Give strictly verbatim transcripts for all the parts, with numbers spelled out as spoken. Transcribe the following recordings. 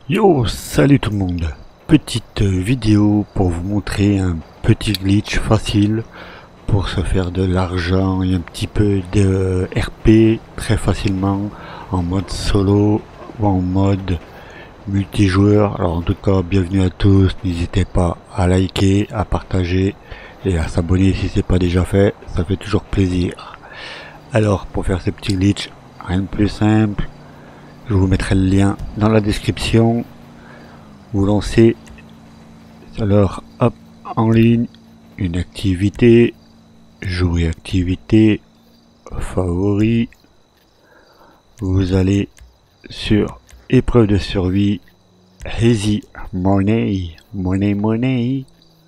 Yo, salut tout le monde. Petite vidéo pour vous montrer un petit glitch facile pour se faire de l'argent et un petit peu de R P très facilement en mode solo ou en mode multijoueur. Alors en tout cas, bienvenue à tous. N'hésitez pas à liker, à partager et à s'abonner si c'est pas déjà fait. Ça fait toujours plaisir. Alors pour faire ce petit glitch, rien de plus simple. Je vous mettrai le lien dans la description. Vous lancez alors hop en ligne une activité, jouer activité, favoris. Vous allez sur épreuve de survie, easy money, money money.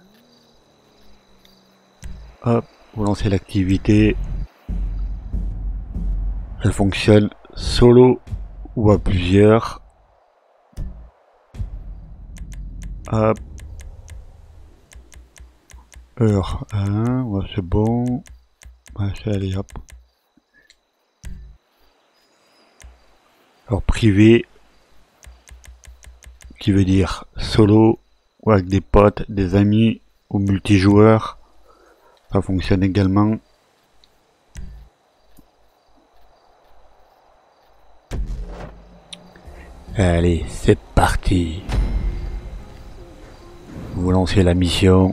Hop, vous lancez l'activité. Elle fonctionne solo ou à plusieurs. Hop. Heure un, ouais, c'est bon. Ouais, c'est allez, hop. Alors privé, qui veut dire solo ou avec des potes, des amis ou multijoueurs. Ça fonctionne également. Allez, c'est parti. Vous lancez la mission.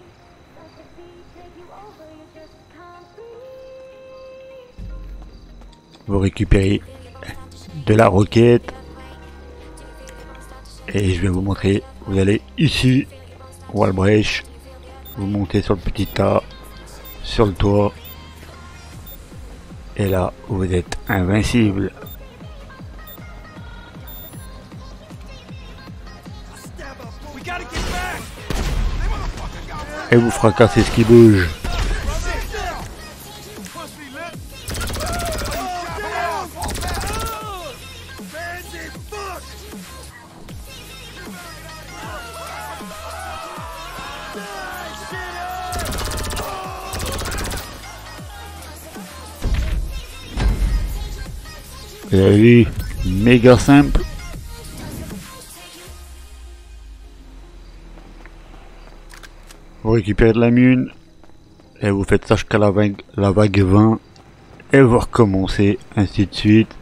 Vous récupérez de la roquette. Et je vais vous montrer. Vous allez ici, Wallbreach. Vous montez sur le petit tas, sur le toit. Et là, vous êtes invincible. Et vous fracassez ce qui bouge. Vous avez vu, méga simple. Vous récupérez de la mine et vous faites ça jusqu'à la vague, la vague vingt et vous recommencez ainsi de suite.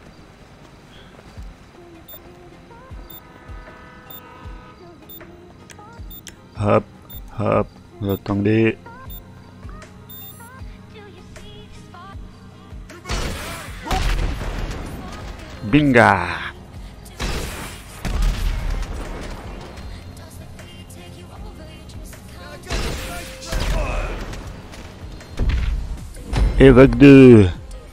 Hop, hop, vous attendez. Binga! Et vague deux.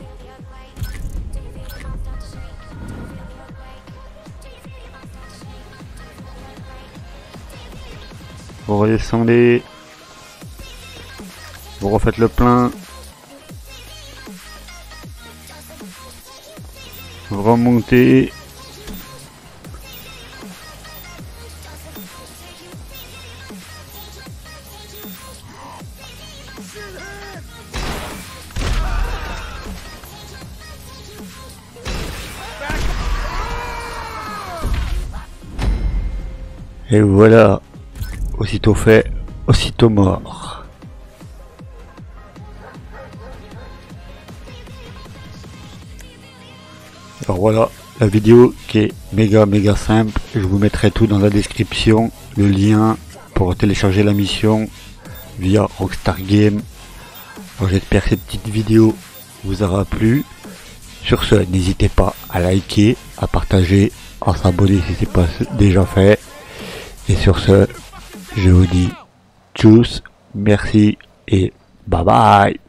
Vous redescendez. Vous refaites le plein. Vous remontez. Et voilà, aussitôt fait, aussitôt mort. Alors voilà, la vidéo qui est méga méga simple. Je vous mettrai tout dans la description, le lien pour télécharger la mission via Rockstar Games. Alors j'espère que cette petite vidéo vous aura plu. Sur ce, n'hésitez pas à liker, à partager, à s'abonner si c'est pas déjà fait. Et sur ce, je vous dis tchuss, merci et bye bye.